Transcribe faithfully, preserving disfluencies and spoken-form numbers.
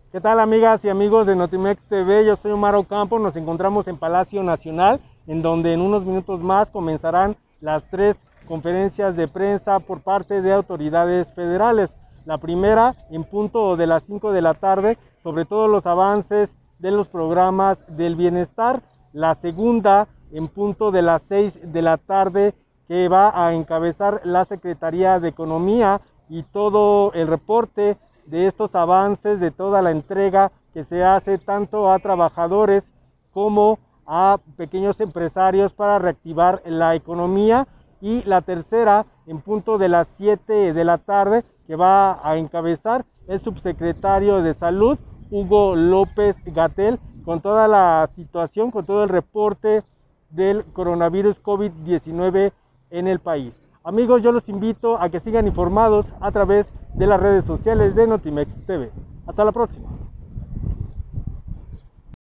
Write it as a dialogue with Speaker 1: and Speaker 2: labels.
Speaker 1: ¿Qué tal, amigas y amigos de Notimex T V? Yo soy Omar Ocampo, nos encontramos en Palacio Nacional, en donde en unos minutos más comenzarán las tres conferencias de prensa por parte de autoridades federales. La primera en punto de las cinco de la tarde, sobre todos los avances de los programas del bienestar. La segunda en punto de las seis de la tarde, que va a encabezar la Secretaría de Economía y todo el reporte de estos avances, de toda la entrega que se hace tanto a trabajadores como a pequeños empresarios para reactivar la economía. Y la tercera en punto de las siete de la tarde, que va a encabezar el subsecretario de Salud, Hugo López-Gatell, con toda la situación, con todo el reporte del coronavirus COVID diecinueve en el país. Amigos, yo los invito a que sigan informados a través de las redes sociales de Notimex T V. Hasta la próxima.